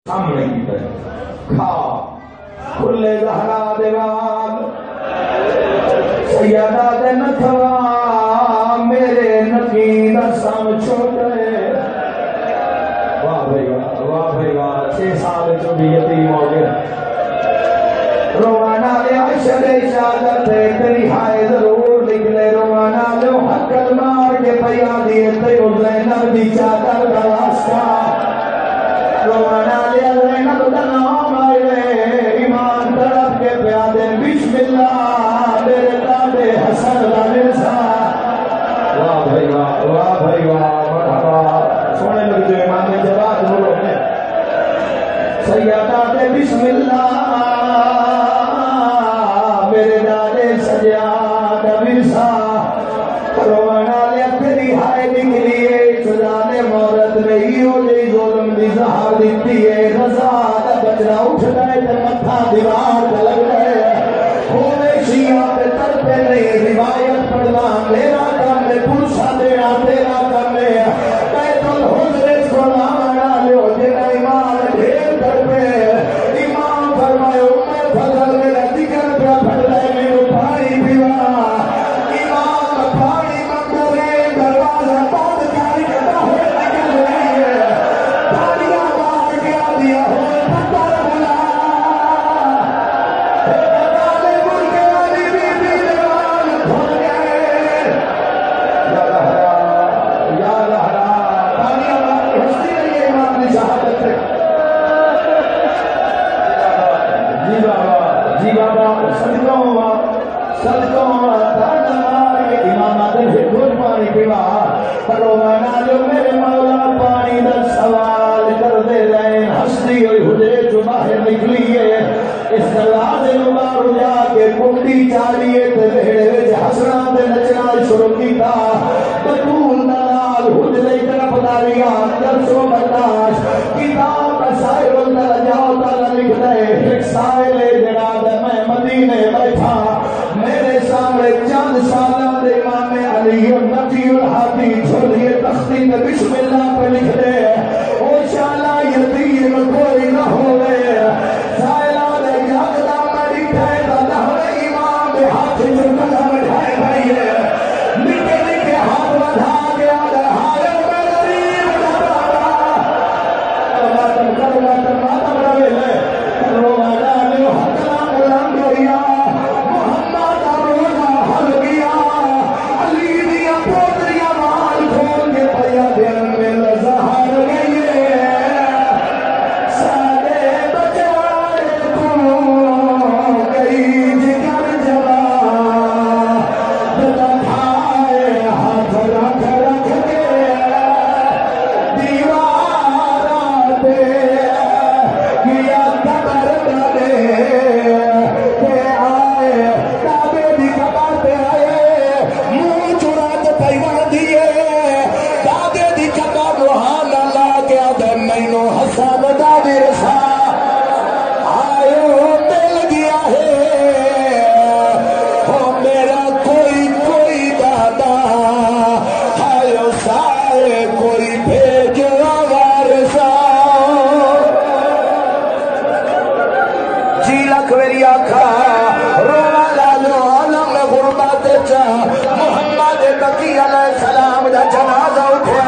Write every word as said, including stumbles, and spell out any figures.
سامنے کی طرح کھا کھلے زہرا دیوان سیدہ دے نتھوا میرے نقین سام چھوٹے واہ بھائی واہ واہ بھائی واہ چھ سال جو بھی یتیم ہو گئے روانا لے عشر شہادت تیری ہائے ضرور نکلے روانا لے حق مار کے پیا دیے تیو زینب دی چادر کا واسطہ روانا لے زینب دا نام آئے ایمان طرف کے پیادے بسم اللہ میرے دادے حسن دا مرزا واہ بھائی واہ واہ بھائی واہ مرحبا سونے لگ جو امام نے جواب بولو سیدہ دے بسم اللہ میرے دادے سجاد مرزا روانا لے تیری ہائے نکلیے سجانے مورت رہی ہو جی ظلم دی زہار دیتی ہے رضا دا بچنا اٹھ گئے تے متھا دیوار تے لگ گئے ہوئے شیعہ پہ تر پہ نہیں روایت پڑھنا میرا کام ہے پرسا دینا تیرا کام ہے بیت الحضر سونا منا لیو جنہ امام ڈھیر کر پہ امام فرمائے امر فضل میرا ذکر پہ پڑھ لے میرے پانی پیوا امام پانی مندرے دروازہ بند کر کے باہر نکل رہی ہے پانیاں مار کے دیا ہوئے پتر بلا پتالے مل کے علی بی بی دیوان کھل گئے یا لہرا یا لہرا پانیاں مار کے ہستی رہی ہے امام نے شہادت سے جی بابا جی بابا صدقوں ہوا صدقوں ہوا تانا مار کے امام آدھر سے خود پانی پیوا پروانہ جو میرے مولا پانی دا سوال کر دے رہے ہستی ہوئی حجرے جو باہر نکلی ہے اس دروازے مبارو جا کے کنڈی چالیے تے بہڑے وچ ہسنا تے نچنا شروع کیتا بطول نال حجرے طرف داریا درس و برداشت کتاب سائر الدرجات تعالی لکھ دے ایک سائل جناب میں مدینے بیٹھا میرے سامنے چند سالہ دے امام علی النبی الحادی چھوڑیے تختی میں بسم اللہ پہ لکھ دے او شالا یتیم کوئی نہ ہوئے سائلہ دے جاگدہ مری ٹھائے دا دہوے امام دے ہاتھ جو قدم ڈھائے بھائی ہے نکے نکے ہاتھ بدھا گیا دے ہائے میرے دیر دا بابا ماتم کر ماتم ماتم روے لے روانا لیو حقنا ملان رویا محمد روزہ حل گیا علی دیا پوتریا مال کھول کے پیا دن میں لزہار گئی سادے بچوائے تو گئی جگر جوا دتا کھائے ہاتھ رکھ رکھ کے دیوار دے گیا قبر ڈالے تے آئے دادے دی قبر پہ آئے منہ چڑا تے پیوان دیے دادے دی قبر روحان اللہ کے آدھے مینو حسن دادی رسا آئے مل گیا ہے ہو میرا کوئی کوئی دادا آئے سائے کوئی بھیجو وارثا جی لکھ میری آکھا روما لالو عالم غربت چا محمد تقی علیہ السلام دا جنازہ اٹھے